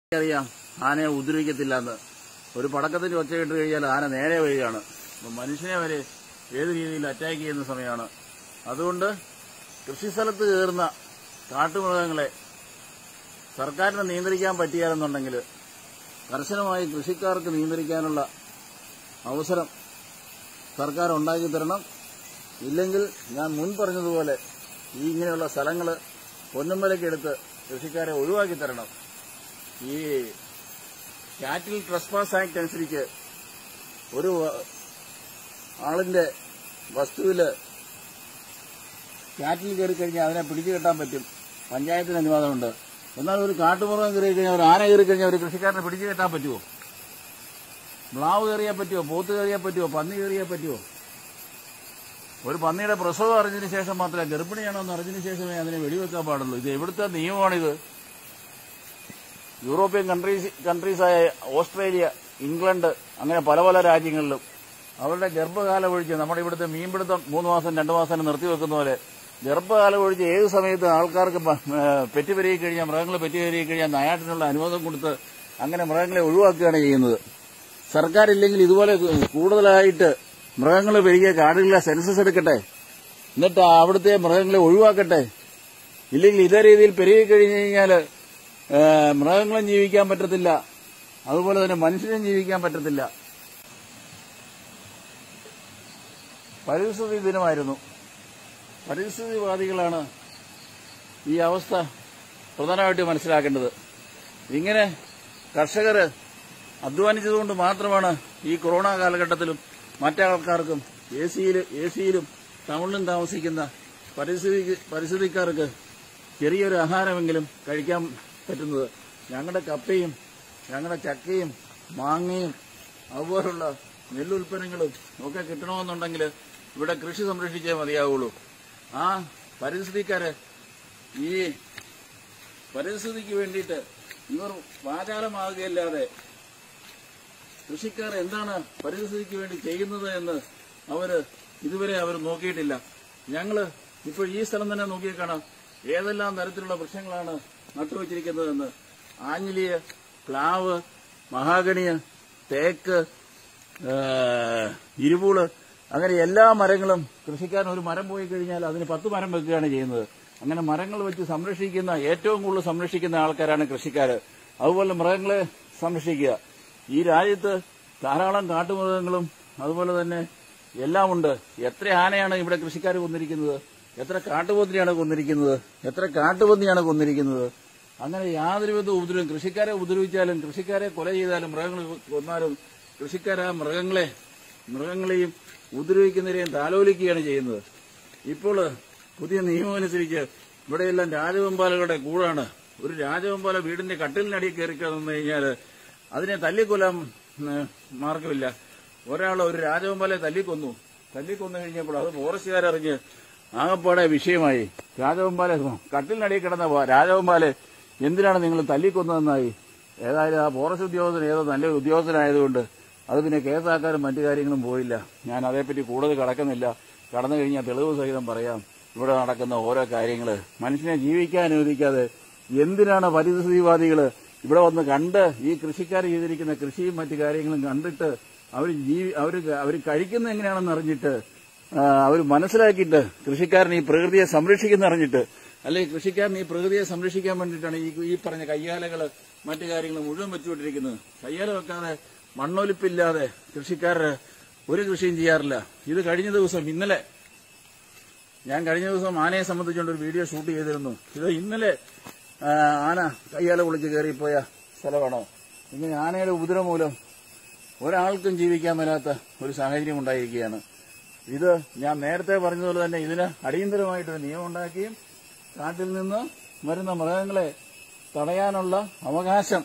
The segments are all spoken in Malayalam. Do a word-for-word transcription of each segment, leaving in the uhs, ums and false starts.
അറിയാം ആനയെ ഉപദ്രവിക്കത്തില്ലെന്ന്. ഒരു പടക്കത്തിന്റെ ഒച്ച കേട്ട് കഴിഞ്ഞാൽ ആന നേരെ വരികയാണ്. മനുഷ്യനെ വരെ ഏത് രീതിയിൽ അറ്റാക്ക് ചെയ്യുന്ന സമയമാണ്. അതുകൊണ്ട് കൃഷിസ്ഥലത്ത് കയറുന്ന കാട്ടുമൃഗങ്ങളെ സർക്കാരിന് നിയന്ത്രിക്കാൻ പറ്റിയാലെന്നുണ്ടെങ്കിൽ കർശനമായി കൃഷിക്കാർക്ക് നിയന്ത്രിക്കാനുള്ള അവസരം സർക്കാർ ഉണ്ടാക്കി തരണം. ഇല്ലെങ്കിൽ ഞാൻ മുൻ പറഞ്ഞതുപോലെ ഈ ഇങ്ങനെയുള്ള സ്ഥലങ്ങൾ പൊന്നുമലയ്ക്കെടുത്ത് കൃഷിക്കാരെ ഒഴിവാക്കി തരണം. ഈ കാറ്റിൽ ട്രസ്പാസ് ആക്ട് അനുസരിച്ച് ഒരു ആളിന്റെ വസ്തുവിൽ കാറ്റിൽ കയറി കഴിഞ്ഞാൽ അതിനെ പിടിച്ചു കെട്ടാൻ പറ്റും, പഞ്ചായത്തിന് അനുവാദമുണ്ട്. എന്നാൽ ഒരു കാട്ടുമൃഗം കയറി കഴിഞ്ഞാൽ, ഒരു ആന കയറി കഴിഞ്ഞാൽ ഒരു കൃഷിക്കാരനെ പിടിച്ചു കെട്ടാൻ പറ്റുമോ? മ്ലാവ് കയറിയാൽ പറ്റുമോ? പോത്ത് കയറിയാൽ പറ്റുമോ? പന്നി കയറിയാൽ പറ്റുമോ? ഒരു പന്നിയുടെ പ്രസവം അറിഞ്ഞതിന് ശേഷം മാത്രമേ, ഗർഭിണിയാണോ എന്ന് അറിഞ്ഞതിന് ശേഷമേ അതിനെ വെടിവെക്കാൻ പാടുള്ളൂ. ഇത് എവിടുത്തെ നിയമമാണിത്? യൂറോപ്യൻ കൺട്രീസ് കൺട്രീസായ ഓസ്ട്രേലിയ, ഇംഗ്ലണ്ട്, അങ്ങനെ പല പല രാജ്യങ്ങളിലും അവരുടെ ഗർഭകാലം ഒഴിച്ച് നമ്മുടെ ഇവിടുത്തെ മീൻപിടുത്തം മൂന്ന് മാസം രണ്ടു മാസം നിർത്തിവെക്കുന്ന പോലെ ഗർഭകാലം ഒഴിച്ച് ഏത് സമയത്ത് ആൾക്കാർക്ക് പെറ്റുപെരുകി കഴിഞ്ഞാൽ, മൃഗങ്ങൾ പെറ്റുപെരുകി കഴിഞ്ഞാൽ നയാട്ടിനുള്ള അനുവാദം കൊടുത്ത് അങ്ങനെ മൃഗങ്ങളെ ഒഴിവാക്കുകയാണ് ചെയ്യുന്നത്. സർക്കാരില്ലെങ്കിൽ ഇതുപോലെ കൂടുതലായിട്ട് മൃഗങ്ങൾ പെരുകിയ കാടുകളിലെ സെൻസസ് എടുക്കട്ടെ, എന്നിട്ട് അവിടുത്തെ മൃഗങ്ങളെ ഒഴിവാക്കട്ടെ. ഇല്ലെങ്കിൽ ഇതേ രീതിയിൽ പെരുകി കഴിഞ്ഞു കഴിഞ്ഞാൽ മൃഗങ്ങളും ജീവിക്കാൻ പറ്റത്തില്ല, അതുപോലെ തന്നെ മനുഷ്യനും ജീവിക്കാൻ പറ്റത്തില്ല. പരിസ്ഥിതി ദിനമായിരുന്നു. പരിസ്ഥിതിവാദികളാണ് ഈ അവസ്ഥ പ്രധാനമായിട്ട് മനസ്സിലാക്കേണ്ടത്. ഇങ്ങനെ കർഷകർ അധ്വാനിച്ചതുകൊണ്ട് മാത്രമാണ് ഈ കൊറോണ കാലഘട്ടത്തിലും മറ്റാൾക്കാർക്കും എ സിയിൽ എ സിയിലും ടൗണിലും താമസിക്കുന്ന പരിസ്ഥിതി പരിസ്ഥിതിക്കാർക്ക് ചെറിയൊരു ആഹാരമെങ്കിലും കഴിക്കാൻ പറ്റുന്നത്. ഞങ്ങളുടെ കപ്പയും ഞങ്ങളുടെ ചക്കയും മാങ്ങയും അതുപോലുള്ള നെല്ലുൽപ്പന്നങ്ങളും ഒക്കെ കിട്ടണമെന്നുണ്ടെങ്കിൽ ഇവിടെ കൃഷി സംരക്ഷിച്ചേ മതിയാവുള്ളൂ. ആ പരിസ്ഥിതിക്കാര് ഈ പരിസ്ഥിതിക്ക് വേണ്ടിയിട്ട് ഇവർ വാചാലമാകുകയല്ലാതെ കൃഷിക്കാർ എന്താണ് പരിസ്ഥിതിക്ക് വേണ്ടി ചെയ്യുന്നത് എന്ന് അവര് ഇതുവരെ അവർ നോക്കിയിട്ടില്ല. ഞങ്ങള് ഇപ്പോൾ ഈ സ്ഥലം തന്നെ നോക്കിയാൽ കാണാം ഏതെല്ലാം തരത്തിലുള്ള വൃക്ഷങ്ങളാണ് നട്ടുവച്ചിരിക്കുന്നതെന്ന്. ആഞ്ഞിലിയ, പ്ലാവ്, മഹാഗണിയ, തേക്ക്, ഇരുപൂള്, അങ്ങനെ എല്ലാ മരങ്ങളും കൃഷിക്കാരൻ ഒരു മരം പോയി കഴിഞ്ഞാൽ അതിന് പത്ത് മരം വെക്കുകയാണ് ചെയ്യുന്നത്. അങ്ങനെ മരങ്ങൾ വെച്ച് സംരക്ഷിക്കുന്ന, ഏറ്റവും കൂടുതൽ സംരക്ഷിക്കുന്ന ആൾക്കാരാണ് കൃഷിക്കാര്. അതുപോലെ മൃഗങ്ങളെ സംരക്ഷിക്കുക. ഈ രാജ്യത്ത് ധാരാളം കാട്ടുമൃഗങ്ങളും അതുപോലെ തന്നെ എല്ലാമുണ്ട്. എത്ര ആനയാണ് ഇവിടെ കൃഷിക്കാർ കൊന്നിരിക്കുന്നത്? എത്ര കാട്ടുപന്നിയാണ് കൊന്നിരിക്കുന്നത്? എത്ര കാട്ടുപന്നിയാണ് കൊന്നിരിക്കുന്നത്? അങ്ങനെ യാതൊരുവിധ ഉപദ്രവം, കൃഷിക്കാരെ ഉപദ്രവിച്ചാലും കൃഷിക്കാരെ കൊല ചെയ്താലും മൃഗങ്ങൾ കൊന്നാലും കൃഷിക്കാർ ആ മൃഗങ്ങളെ മൃഗങ്ങളെയും ഉപദ്രവിക്കുന്നവരെയും താലോലിക്കുകയാണ് ചെയ്യുന്നത്. ഇപ്പോൾ പുതിയ നിയമം അനുസരിച്ച് ഇവിടെയെല്ലാം രാജവെമ്പാലകളുടെ കൂടാണ്. ഒരു രാജവെമ്പാല വീടിന്റെ കട്ടിലിനടിയിൽ കയറി കിടന്നു കഴിഞ്ഞാൽ അതിനെ തല്ലിക്കൊല്ലാൻ മാർഗമില്ല. ഒരാൾ ഒരു രാജവെമ്പാലയെ തല്ലിക്കൊന്നു തല്ലിക്കൊന്നു കഴിഞ്ഞപ്പോൾ അത് ഫോറസ്റ്റുകാരറിഞ്ഞ് ആകപ്പാടെ വിഷയമായി. രാജവെമ്പാല കട്ടിലിനടിയിൽ കിടന്ന രാജവെമ്പാലെ എന്തിനാണ് നിങ്ങൾ തല്ലിക്കൊന്നതെന്നായി. ഏതായാലും ആ ഫോറസ്റ്റ് ഉദ്യോഗസ്ഥൻ ഏതോ നല്ല ഉദ്യോഗസ്ഥനായതുകൊണ്ട് അത് പിന്നെ കേസാക്കാനും മറ്റു കാര്യങ്ങളും പോയില്ല. ഞാൻ അതേപ്പറ്റി കൂടുതൽ കടക്കുന്നില്ല. കടന്നു കഴിഞ്ഞാൽ തെളിവ് സഹിതം പറയാം ഇവിടെ നടക്കുന്ന ഓരോ കാര്യങ്ങൾ. മനുഷ്യനെ ജീവിക്കാൻ അനുവദിക്കാതെ എന്തിനാണ് പരിസ്ഥിതിവാദികൾ ഇവിടെ വന്ന് കണ്ട് ഈ കൃഷിക്കാർ ചെയ്തിരിക്കുന്ന കൃഷിയും മറ്റു കാര്യങ്ങളും കണ്ടിട്ട് അവർ ജീവി അവർ അവർ കഴിക്കുന്നത് എങ്ങനെയാണെന്ന് അറിഞ്ഞിട്ട് അവർ മനസ്സിലാക്കിയിട്ട് കൃഷിക്കാരൻ ഈ പ്രകൃതിയെ സംരക്ഷിക്കുന്ന അറിഞ്ഞിട്ട്, അല്ലെങ്കിൽ കൃഷിക്കാരൻ ഈ പ്രകൃതിയെ സംരക്ഷിക്കാൻ വേണ്ടിയിട്ടാണ് ഈ ഈ പറഞ്ഞ കയ്യാലകൾ മറ്റു കാര്യങ്ങൾ മുഴുവൻ വെച്ചുകൊണ്ടിരിക്കുന്നത്. കയ്യാല വെക്കാതെ മണ്ണൊലിപ്പില്ലാതെ കൃഷിക്കാർ ഒരു കൃഷിയും ചെയ്യാറില്ല. ഇത് കഴിഞ്ഞ ദിവസം ഇന്നലെ ഞാൻ കഴിഞ്ഞ ദിവസം ആനയെ സംബന്ധിച്ചുകൊണ്ട് ഒരു വീഡിയോ ഷൂട്ട് ചെയ്തിരുന്നു. ഇത് ഇന്നലെ ആന കയ്യാല പൊളിച്ച് കയറിപ്പോയ സ്ഥലമാണോ? ഇങ്ങനെ ആനയുടെ ഉപദ്രവം മൂലം ഒരാൾക്കും ജീവിക്കാൻ മേലാത്ത ഒരു സാഹചര്യം ഉണ്ടായിരിക്കുകയാണ്. ഇത് ഞാൻ നേരത്തെ പറഞ്ഞതുപോലെ തന്നെ ഇതിന് അടിയന്തരമായിട്ടൊരു നിയമം ഉണ്ടാക്കുകയും കാട്ടിൽ നിന്ന് വരുന്ന മൃഗങ്ങളെ തടയാനുള്ള അവകാശം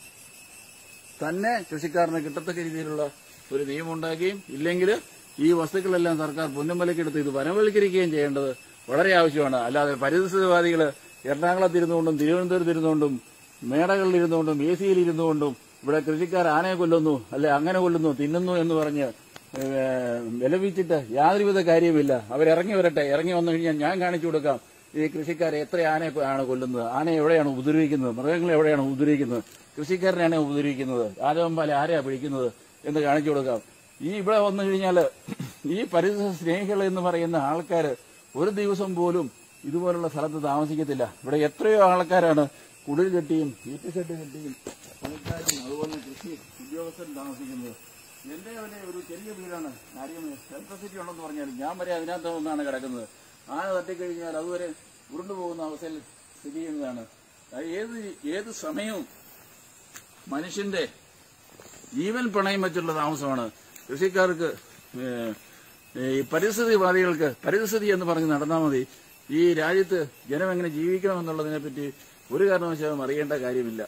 തന്നെ കൃഷിക്കാരന് കിട്ടത്തക്ക രീതിയിലുള്ള ഒരു നിയമം ഉണ്ടാക്കുകയും, ഇല്ലെങ്കിൽ ഈ വസ്തുക്കളെല്ലാം സർക്കാർ പൊന്നുമലയ്ക്കെടുത്ത് ഇത് വനവൽക്കരിക്കുകയും ചെയ്യേണ്ടത് വളരെ ആവശ്യമാണ്. അല്ലാതെ പരിസ്ഥിതിവാദികൾ എറണാകുളത്തിരുന്നുകൊണ്ടും തിരുവനന്തപുരത്തിരുന്നുകൊണ്ടും മേടകളിലിരുന്നുകൊണ്ടും എ സിയിലിരുന്നുകൊണ്ടും ഇവിടെ കൃഷിക്കാർ ആനയെ കൊല്ലുന്നു, അല്ലെ അങ്ങനെ കൊല്ലുന്നു, തിന്നുന്നു എന്ന് പറഞ്ഞ് വിലപിച്ചിട്ട് യാതൊരുവിധ കാര്യവുമില്ല. അവരിറങ്ങി വരട്ടെ. ഇറങ്ങി വന്നു കഴിഞ്ഞാൽ ഞാൻ കാണിച്ചു കൊടുക്കാം ഈ കൃഷിക്കാരെ എത്ര ആനയാണ് കൊല്ലുന്നത്, ആനയെ എവിടെയാണ് ഉപദ്രവിക്കുന്നത്, മൃഗങ്ങളെ എവിടെയാണ് ഉപദ്രവിക്കുന്നത്. കൃഷിക്കാരനെയാണ് ഉപദ്രവിക്കുന്നത്, രാജവെമ്പാല ആരെയാ പിടിക്കുന്നത് എന്ന് കാണിച്ചു കൊടുക്കാം. ഈ ഇവിടെ വന്നു കഴിഞ്ഞാൽ ഈ പരിസ്ഥിതി സ്നേഹികൾ എന്ന് പറയുന്ന ആൾക്കാർ ഒരു ദിവസം പോലും ഇതുപോലുള്ള സ്ഥലത്ത് താമസിക്കത്തില്ല. ഇവിടെ എത്രയോ ആൾക്കാരാണ് കുടിൽ കെട്ടിയും വീട്ടു ഷെഡ് കെട്ടിയും പണിക്കാരും അതുപോലെ കൃഷി ഉദ്യോഗസ്ഥരും താമസിക്കുന്നത്. എന്റെ അവരെ ഒരു ചെറിയ വീടാണ്, കാര്യം ഇലക്ട്രിസിറ്റി ഉണ്ടെന്ന് പറഞ്ഞാൽ ഞാൻ വരെ അതിനകത്ത് ഒന്നാണ് കിടക്കുന്നത്. ആന തട്ടിക്കഴിഞ്ഞാൽ അതുവരെ ഉരുണ്ടുപോകുന്ന അവസ്ഥയിൽ സ്ഥിതി ചെയ്യുന്നതാണ്. ഏത് ഏത് സമയവും മനുഷ്യന്റെ ജീവൻ പണയം വെച്ചുള്ള താമസമാണ്. കൃഷിക്കാർക്ക് ഈ പരിസ്ഥിതിവാദികൾക്ക് പരിസ്ഥിതി എന്ന് പറഞ്ഞ് നടന്നാൽ മതി. ഈ രാജ്യത്ത് ജനം എങ്ങനെ ജീവിക്കണമെന്നുള്ളതിനെപ്പറ്റി ഒരു കാരണവശാലും അറിയേണ്ട കാര്യമില്ല.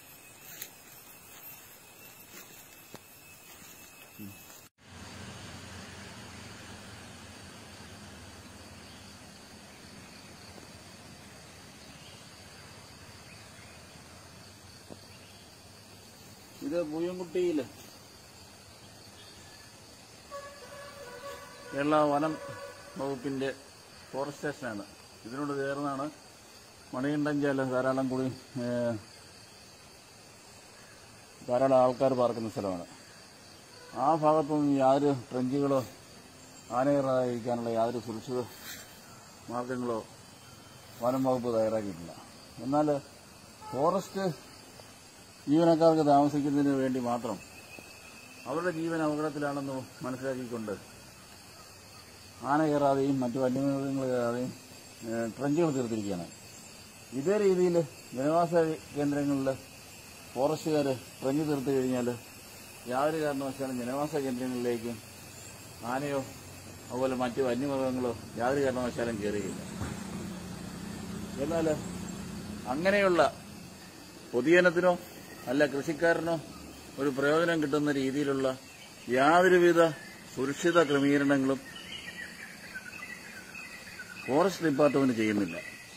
ഇത് പൂയംകുട്ടിയിൽ കേരള വനം വകുപ്പിന്റെ ഫോറസ്റ്റ് സ്റ്റേഷനാണ്. ഇതിനോട് ചേർന്നാണ് മണികണ്ഠൻചാൽ ധാരാളം കൂടി ധാരാളം ആൾക്കാർ പാർക്കുന്ന സ്ഥലമാണ്. ആ ഭാഗത്തൊന്നും യാതൊരു ട്രെഞ്ചുകളോ ആനകയറാതിരിക്കാനുള്ള യാതൊരു സുരക്ഷിത മാർഗങ്ങളോ വനം വകുപ്പ് തയ്യാറാക്കിയിട്ടില്ല. എന്നാൽ ഫോറസ്റ്റ് ജീവനക്കാർക്ക് താമസിക്കുന്നതിന് വേണ്ടി മാത്രം അവരുടെ ജീവൻ അപകടത്തിലാണെന്ന് മനസ്സിലാക്കിക്കൊണ്ട് ആന കയറാതെയും മറ്റു വന്യമൃഗങ്ങൾ കയറാതെയും ട്രെഞ്ചുകൾ തീർത്തിരിക്കുകയാണ്. ഇതേ രീതിയിൽ ജനവാസ കേന്ദ്രങ്ങളിൽ ഫോറസ്റ്റുകാർ ട്രെഞ്ച് തീർത്ത് കഴിഞ്ഞാൽ യാതൊരു കാരണവശാലും ജനവാസ കേന്ദ്രങ്ങളിലേക്കും ആനയോ അതുപോലെ മറ്റു വന്യമൃഗങ്ങളോ യാതൊരു കാരണവശാലും കയറുകയില്ല. എന്നാൽ അങ്ങനെയുള്ള പൊതുജനത്തിനോ അല്ല കൃഷിക്കാരനോ ഒരു പ്രയോജനം കിട്ടുന്ന രീതിയിലുള്ള യാതൊരുവിധ സുരക്ഷിത ക്രമീകരണങ്ങളും ഫോറസ്റ്റ് ഡിപ്പാർട്ട്മെന്റ് ചെയ്യുന്നില്ല.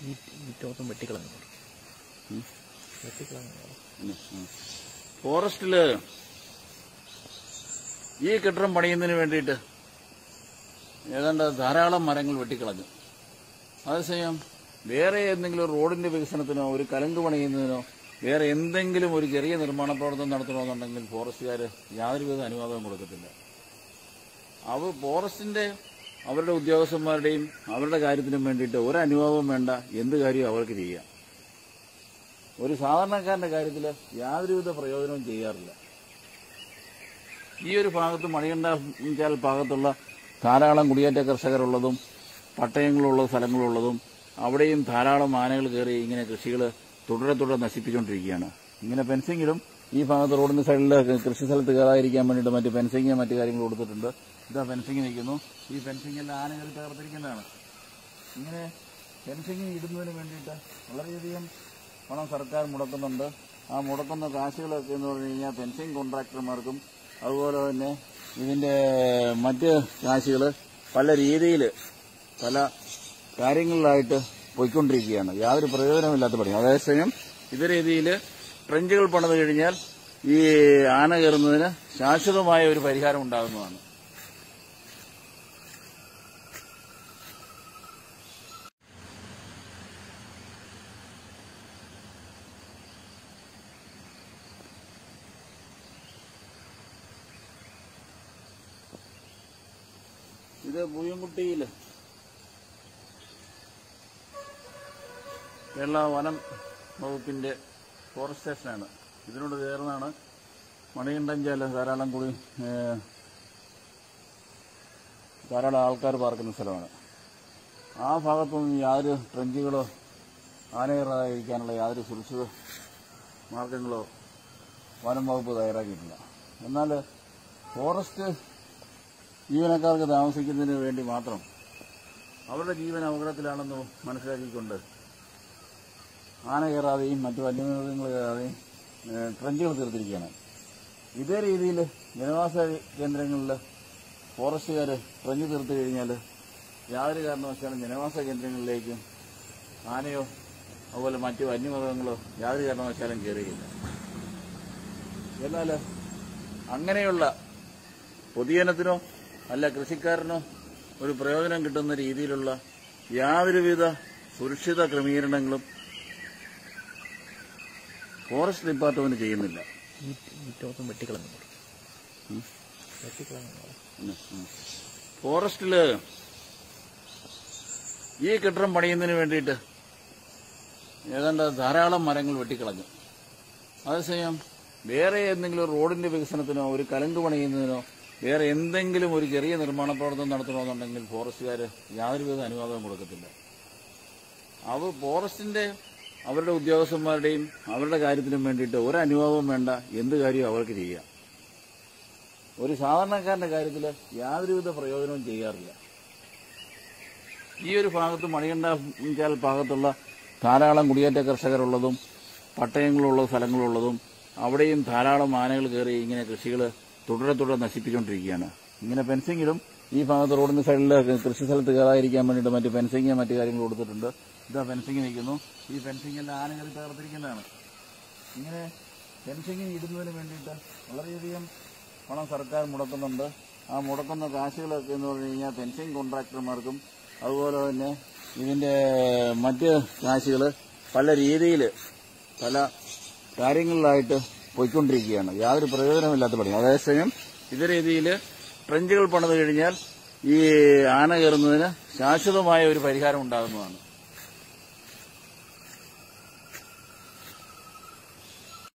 ഫോറസ്റ്റില് ഈ കെട്ടിടം പണിയുന്നതിന് വേണ്ടിയിട്ട് ഏതാണ്ട് ധാരാളം മരങ്ങൾ വെട്ടിക്കളഞ്ഞു. അതേസമയം വേറെ എന്തെങ്കിലും റോഡിന്റെ വികസനത്തിനോ ഒരു കലങ്ക് പണിയുന്നതിനോ വേറെ എന്തെങ്കിലും ഒരു ചെറിയ നിർമ്മാണ പ്രവർത്തനം നടത്തണമെന്നുണ്ടെങ്കിൽ ഫോറസ്റ്റുകാർ യാതൊരുവിധ അനുവാദവും കൊടുക്കത്തില്ല. അവ ഫോറസ്റ്റിന്റെ അവരുടെ ഉദ്യോഗസ്ഥന്മാരുടെയും അവരുടെ കാര്യത്തിനും വേണ്ടിയിട്ട് ഒരു അനുവാദവും വേണ്ട, എന്ത് കാര്യവും അവർക്ക് ചെയ്യാം. ഒരു സാധാരണക്കാരന്റെ കാര്യത്തിൽ യാതൊരുവിധ പ്രയോജനവും ചെയ്യാറില്ല. ഈ ഒരു ഭാഗത്ത് മണികണ്ഠൻചാൽ ഭാഗത്തുള്ള ധാരാളം കുടിയേറ്റ കർഷകരുള്ളതും പട്ടയങ്ങളുള്ള സ്ഥലങ്ങളുള്ളതും അവിടെയും ധാരാളം ആനകൾ കയറി ഇങ്ങനെ കൃഷികൾ തുടരെ തുടരെ നശിപ്പിച്ചുകൊണ്ടിരിക്കുകയാണ്. ഇങ്ങനെ ഫെൻസിങ്ങിലും ഈ ഭാഗത്ത് റോഡിന്റെ സൈഡിൽ കൃഷി സ്ഥലത്ത് കയറാതിരിക്കാൻ വേണ്ടിയിട്ട് മറ്റ് ഫെൻസിങ് മറ്റു കാര്യങ്ങൾ കൊടുത്തിട്ടുണ്ട്. ഇതാ ഫെൻസിങ് നിൽക്കുന്നു. ഈ ഫെൻസിങ്ങിന്റെ ആന കയറി തകർത്തിരിക്കുന്നതാണ്. ഇങ്ങനെ ഫെൻസിങ് ഇടുന്നതിന് വേണ്ടിയിട്ട് വളരെയധികം പണം സർക്കാർ മുടക്കുന്നുണ്ട്. ആ മുടക്കുന്ന കാശുകളൊക്കെ എന്ന് പറഞ്ഞു കഴിഞ്ഞാൽ ഫെൻസിങ് കോൺട്രാക്ടർമാർക്കും അതുപോലെ തന്നെ ഇതിന്റെ മറ്റ് കാശുകൾ പല രീതിയിൽ പല കാര്യങ്ങളിലായിട്ട് പോയിക്കൊണ്ടിരിക്കുകയാണ്. യാതൊരു പ്രയോജനമില്ലാത്ത പണി. അതേസമയം ഇതേ രീതിയിൽ ട്രെഞ്ചുകൾ പണിത് കഴിഞ്ഞാൽ ഈ ആന കയറുന്നതിന് ശാശ്വതമായ ഒരു പരിഹാരം ഉണ്ടാകുന്നതാണ്. ഇത് പൂയംകുട്ടിയിൽ കേരള വനം വകുപ്പിന്റെ ഫോറസ്റ്റ് സ്റ്റേഷനാണ്. ഇതിനോട് ചേർന്നാണ് മണികണ്ഠൻചാൽ ധാരാളം കൂടി ധാരാളം ആൾക്കാർ പാർക്കുന്ന സ്ഥലമാണ്. ആ ഭാഗത്തൊന്നും യാതൊരു ട്രെഞ്ചുകളോ ആനകയറാതിരിക്കാനുള്ള യാതൊരു സുരക്ഷിത മാർഗങ്ങളോ വനം വകുപ്പ് തയ്യാറാക്കിയിട്ടില്ല. എന്നാൽ ഫോറസ്റ്റ് ജീവനക്കാർക്ക് താമസിക്കുന്നതിന് വേണ്ടി മാത്രം അവരുടെ ജീവൻ അപകടത്തിലാണെന്ന് മനസ്സിലാക്കിക്കൊണ്ട് ആന കയറാതെയും മറ്റു വന്യമൃഗങ്ങൾ കയറാതെയും ട്രെഞ്ചുകൾ തീർത്തിരിക്കുകയാണ്. ഇതേ രീതിയിൽ ജനവാസ കേന്ദ്രങ്ങളിൽ ഫോറസ്റ്റുകാർ ട്രെഞ്ച് തീർത്ത് കഴിഞ്ഞാൽ യാതൊരു കാരണവശാലും ജനവാസ കേന്ദ്രങ്ങളിലേക്കും ആനയോ അതുപോലെ മറ്റു വന്യമൃഗങ്ങളോ യാതൊരു കാരണവശാലും കയറുകയില്ല. എന്നാൽ അങ്ങനെയുള്ള പൊതുജനത്തിനോ അല്ല കൃഷിക്കാരനോ ഒരു പ്രയോജനം കിട്ടുന്ന രീതിയിലുള്ള യാതൊരുവിധ സുരക്ഷിത ക്രമീകരണങ്ങളും ഫോറസ്റ്റ് ഡിപ്പാർട്ട്മെന്റ് ചെയ്യുന്നില്ല. ഫോറസ്റ്റില് ഈ കെട്ടിടം പണിയുന്നതിന് വേണ്ടിയിട്ട് ഏതാണ്ട് ധാരാളം മരങ്ങൾ വെട്ടിക്കളഞ്ഞു. അതേസമയം വേറെ എന്തെങ്കിലും റോഡിന്റെ വികസനത്തിനോ ഒരു കലുങ്ക് പണിയുന്നതിനോ വേറെ എന്തെങ്കിലും ഒരു ചെറിയ നിർമ്മാണ പ്രവർത്തനം നടത്തണമെന്നുണ്ടെങ്കിൽ ഫോറസ്റ്റുകാർ യാതൊരുവിധ അനുവാദവും കൊടുക്കത്തില്ല. അവ ഫോറസ്റ്റിന്റെ അവരുടെ ഉദ്യോഗസ്ഥന്മാരുടെയും അവരുടെ കാര്യത്തിനും വേണ്ടിയിട്ട് ഒരു അനുവാദവും വേണ്ട, എന്ത് കാര്യവും അവർക്ക് ചെയ്യാം. ഒരു സാധാരണക്കാരന്റെ കാര്യത്തിൽ യാതൊരുവിധ പ്രയോജനവും ചെയ്യാറില്ല. ഈ ഒരു ഭാഗത്ത് മണികണ്ഠാൽ ഭാഗത്തുള്ള ധാരാളം കുടിയേറ്റ കർഷകരുള്ളതും പട്ടയങ്ങളുള്ള സ്ഥലങ്ങളുള്ളതും അവിടെയും ധാരാളം ആനകൾ കയറി ഇങ്ങനെ കൃഷികൾ തുടരെ തുടരെ നശിപ്പിച്ചുകൊണ്ടിരിക്കുകയാണ്. ഇങ്ങനെ ഫെൻസിങ്ങിലും ഈ ഭാഗത്ത് റോഡിന്റെ സൈഡിൽ കൃഷി സ്ഥലത്ത് കയറാതിരിക്കാൻ വേണ്ടിയിട്ട് മറ്റ് ഫെൻസിങ് മറ്റു കാര്യങ്ങൾ കൊടുത്തിട്ടുണ്ട്. ഇതാ ഫെൻസിങ് നിൽക്കുന്നു. ഈ ഫെൻസിങ്ങെല്ലാം ആന കയറി തകർത്തിരിക്കുന്നതാണ്. ഇങ്ങനെ ഫെൻസിങ് ഇടുന്നതിന് വേണ്ടിയിട്ട് വളരെയധികം പണം സർക്കാർ മുടക്കുന്നുണ്ട്. ആ മുടക്കുന്ന കാശുകളൊക്കെ എന്ന് പറഞ്ഞു കഴിഞ്ഞാൽ ഫെൻസിങ് കോൺട്രാക്ടർമാർക്കും അതുപോലെ തന്നെ ഇതിന്റെ മറ്റ് കാശുകൾ പല രീതിയിൽ പല കാര്യങ്ങളിലായിട്ട് പോയിക്കൊണ്ടിരിക്കുകയാണ്. യാതൊരു പ്രയോജനമില്ലാത്ത പണി. അതേസമയം ഇതേ രീതിയിൽ ട്രെഞ്ചുകൾ പണിത് കഴിഞ്ഞാൽ ഈ ആന കയറുന്നതിന് ശാശ്വതമായ ഒരു പരിഹാരം ഉണ്ടാകുന്നതാണ്.